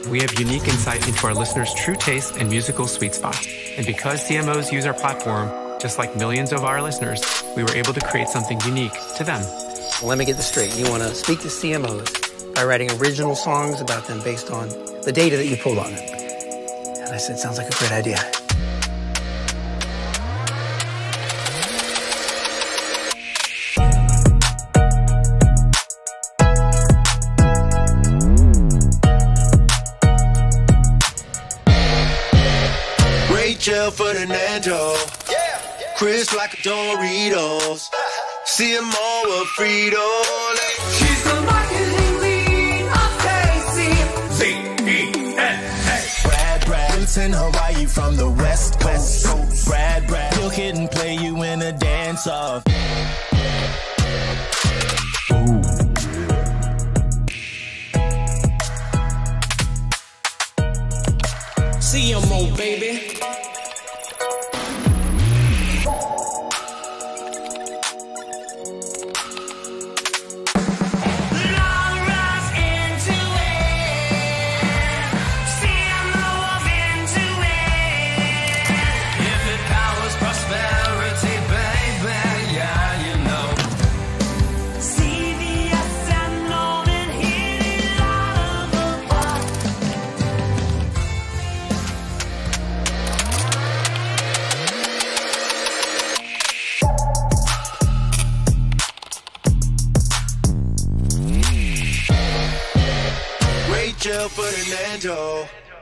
We have unique insight into our listeners' true taste and musical sweet spot. And because CMOs use our platform, just like millions of our listeners, we were able to create something unique to them. Well, let me get this straight. You want to speak to CMOs by writing original songs about them based on the data that you pulled on them. And I said, sounds like a great idea. Rachel Ferdinando, Chris like a Doritos, CMO of Frito. She's the marketing lead of KC. Brad, lives in Hawaii from the West Coast. Brad, he'll hit and play you in a dance off. CMO, baby. Ferdinando,